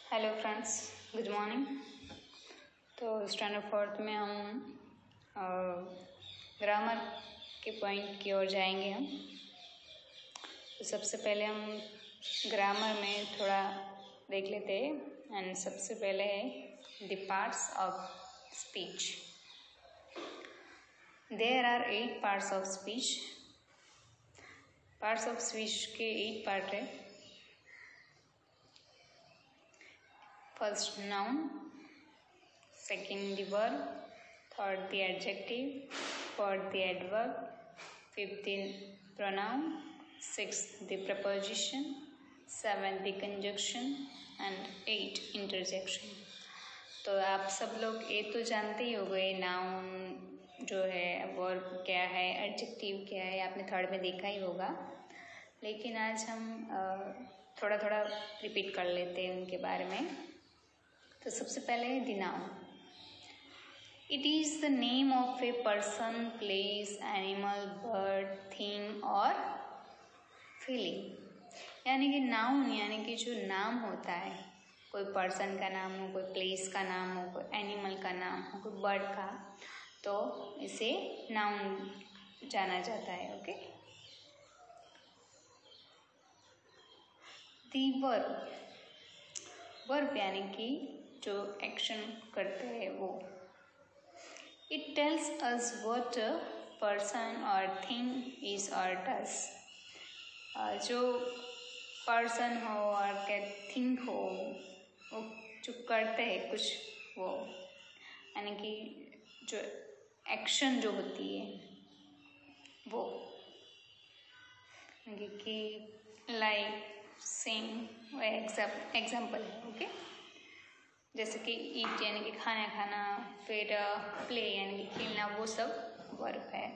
Hello friends, good morning. तो standard fourth में हम ग्रामर के पॉइंट की ओर जाएंगे। हम तो सबसे पहले हम ग्रामर में थोड़ा देख लेते हैं। एंड सबसे पहले है the parts of speech. There are 8 parts of speech. Parts of speech के 8 पार्ट है। First noun, second the verb, third the adjective, fourth the adverb, fifth the pronoun, sixth the preposition, seventh the conjunction and eight interjection। तो आप सब लोग ये तो जानते ही हो गए, नाउन जो है, वर्ब क्या है, एडजेक्टिव क्या है, आपने थर्ड में देखा ही होगा। लेकिन आज हम थोड़ा थोड़ा रिपीट कर लेते हैं उनके बारे में। तो सबसे पहले है the noun. It is the name of a person, place, animal, bird, thing or feeling। यानी कि नाउन यानी कि जो नाम होता है, कोई पर्सन का नाम हो, कोई प्लेस का नाम हो, कोई एनिमल का नाम हो, कोई बर्ड का, तो इसे नाउन जाना जाता है। ओके। दी वर्ब, वर्ब यानी कि जो एक्शन करते हैं वो। It tells us what a person or thing is or does। जो पर्सन हो और क्या थिंग हो, वो जो करते हैं कुछ, वो यानी कि जो एक्शन जो होती है वो, यानी कि लाइक सिंग वो एग्जाम्पल है। ओके। जैसे कि ईट यानी कि खाना खाना, फिर प्ले यानी कि खेलना, वो सब वर्ब है।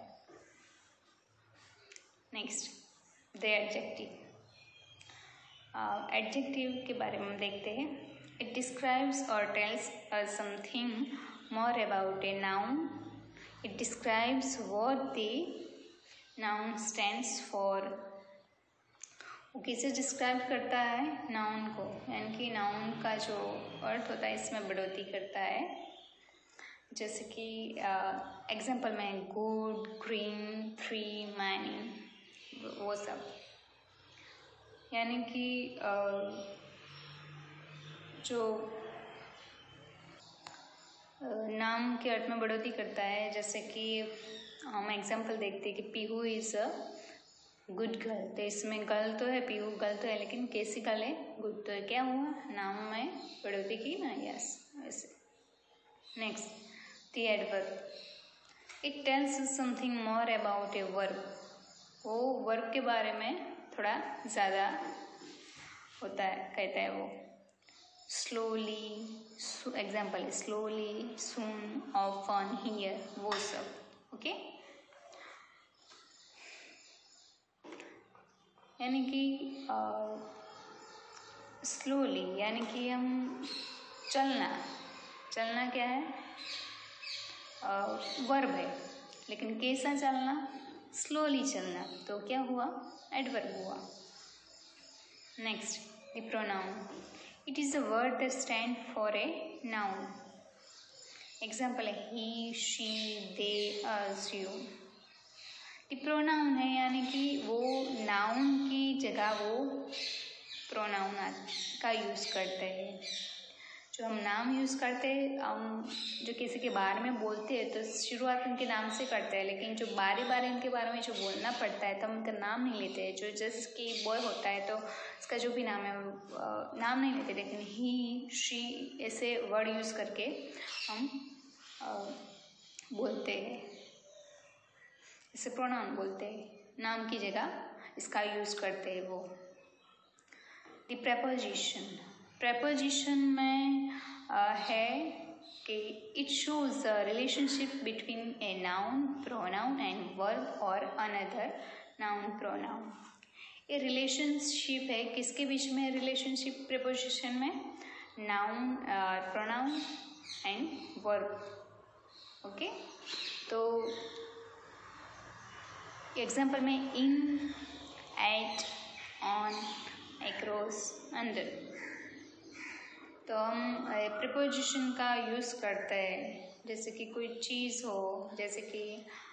Next the adjective. एडजेक्टिव के बारे में हम देखते हैं। इट डिस्क्राइब्स और tells us something more about a noun. It describes what the noun stands for. वो किसे डिस्क्राइब करता है? नाउन को, यानी कि नाउन का जो अर्थ होता है इसमें बढ़ोतरी करता है। जैसे कि एग्जाम्पल में गुड, ग्रीन, ट्री, मैनी, वो सब, यानी कि जो नाम के अर्थ में बढ़ोतरी करता है। जैसे कि हम एग्जाम्पल देखते हैं कि Pihu is a good girl. तो इसमें गर्ल तो है, पीहू गर्ल तो है, लेकिन कैसी गर्ल है? गुड। तो क्या हुआ? नाम में बढ़ोतरी की ना। यस, वैसे। Next the adverb. It tells something more about a verb. वो वर्ब के बारे में थोड़ा ज़्यादा होता है, कहता है वो। स्लोली, एग्जाम्पल है स्लोली, सून, ऑफन, हियर, वो सब। ओके। यानी कि स्लोली यानी कि हम चलना, चलना क्या है? वर्ब है, लेकिन कैसा चलना? स्लोली चलना। तो क्या हुआ? एडवर्ब हुआ। Next the pronoun. It is a word that stand for a noun. Example है he, she, they, us, you. Pronoun है, यानी कि वो नाउन की जगह वो प्रोनाउन का यूज़ करते हैं। जो हम नाम यूज़ करते हैं, हम जो किसी के बारे में बोलते हैं तो शुरुआत उनके नाम से करते हैं, लेकिन जो बारी बारी उनके बारे में जो बोलना पड़ता है तो हम उनका नाम नहीं लेते हैं। जो जैसे कि बॉय होता है तो उसका जो भी नाम है नाम नहीं लेते, लेकिन ही, शी ऐसे वर्ड यूज़ करके हम बोलते हैं। इसे प्रोनाउन बोलते हैं। नाम की जगह इसका यूज़ करते हैं वो। The preposition. प्रेपोजिशन में है कि it shows the relationship between a noun, pronoun and verb और अनदर नाउन, प्रोनाउन। ये रिलेशनशिप है, किसके बीच में रिलेशनशिप प्रेपोजिशन में? Noun, pronoun and verb. Okay. तो एग्जाम्पल में in, at, on, across, under. तो हम प्रीपोजिशन का यूज़ करते हैं, जैसे कि कोई चीज़ हो, जैसे कि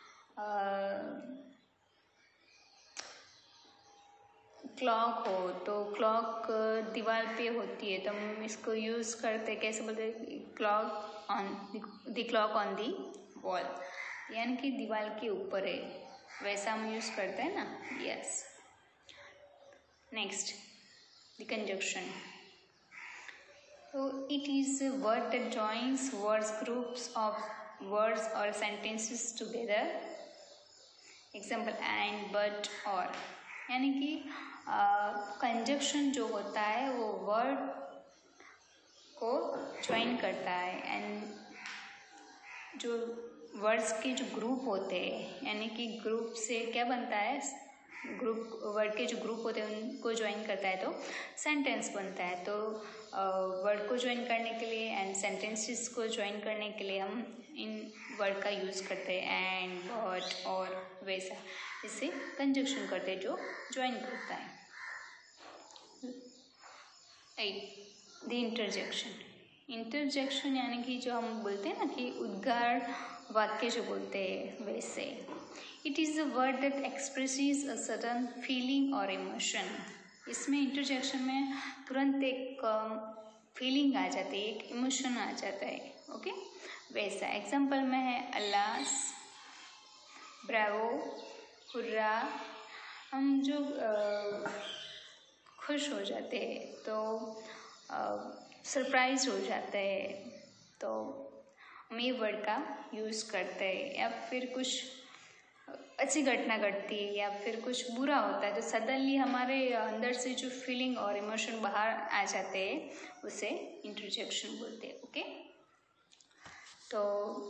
क्लॉक हो, तो क्लॉक दीवार पे होती है तो हम इसको यूज़ करते हैं, कैसे बोलते हैं, clock on the clock on the wall, यानी कि दीवार के ऊपर है, वैसा हम यूज़ करते हैं ना। Yes. Next, the conjunction. So it is a word that joins words, groups of words or sentences together. Example and, but, or. यानी कि कंजक्शन जो होता है वो वर्ड को ज्वाइन करता है, एंड जो वर्ड्स के जो ग्रुप होते हैं, यानी कि ग्रुप से क्या बनता है, ग्रुप वर्ड के जो ग्रुप होते हैं उनको ज्वाइन करता है तो सेंटेंस बनता है। तो वर्ड को ज्वाइन करने के लिए एंड सेंटेंसेस को ज्वाइन करने के लिए हम इन वर्ड का यूज़ करते हैं, एंड, बट, और, वैसा, इससे कंजक्शन करते हैं जो ज्वाइन करता है। 8, द इंटरजेक्शन। इंटरजेक्शन यानी कि जो हम बोलते हैं ना कि उद्गार वाक्य जो बोलते हैं, वैसे। It is a word that expresses a sudden feeling और इमोशन। इसमें इंटरजेक्शन में तुरंत एक फीलिंग आ जाती है, एक इमोशन आ जाता है। ओके, वैसा एग्जाम्पल में है अल्लास, ब्रावो, हुर्रा। हम जो खुश हो जाते हैं तो सरप्राइज हो जाते हैं तो हम ये वर्ड का यूज़ करते हैं, या फिर कुछ अच्छी घटना घटती है या फिर कुछ बुरा होता है तो सडनली हमारे अंदर से जो फीलिंग और इमोशन बाहर आ जाते हैं, उसे इंटरजेक्शन बोलते हैं। ओके, तो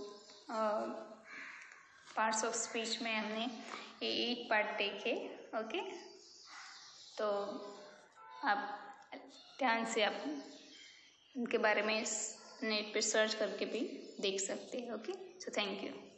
पार्ट्स ऑफ स्पीच में हमने ये 8 पार्ट देखे। ओके, तो आप ध्यान से आप उनके बारे में नेट पे सर्च करके भी देख सकते हैं। Okay, so thank you.